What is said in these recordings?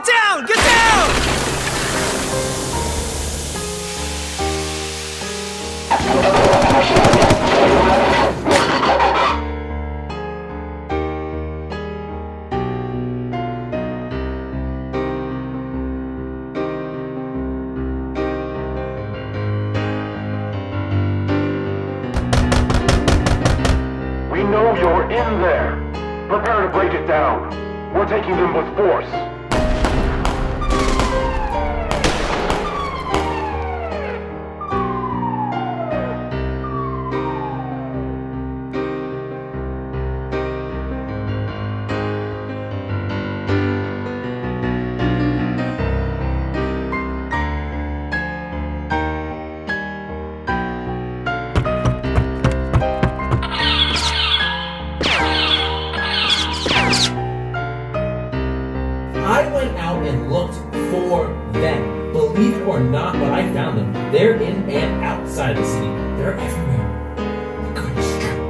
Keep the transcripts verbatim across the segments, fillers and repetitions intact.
Get down! Get down! We know you're in there. Prepare to break it down. We're taking them with force. I went out and looked for them. Believe it or not, but I found them. They're in and outside the city. They're everywhere. They're going to strike.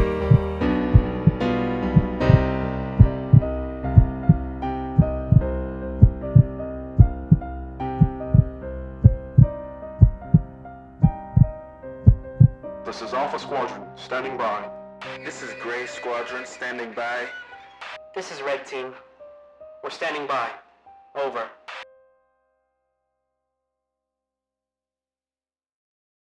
This is Alpha Squadron, standing by. This is Gray Squadron, standing by. This is Red Team. We're standing by. Over.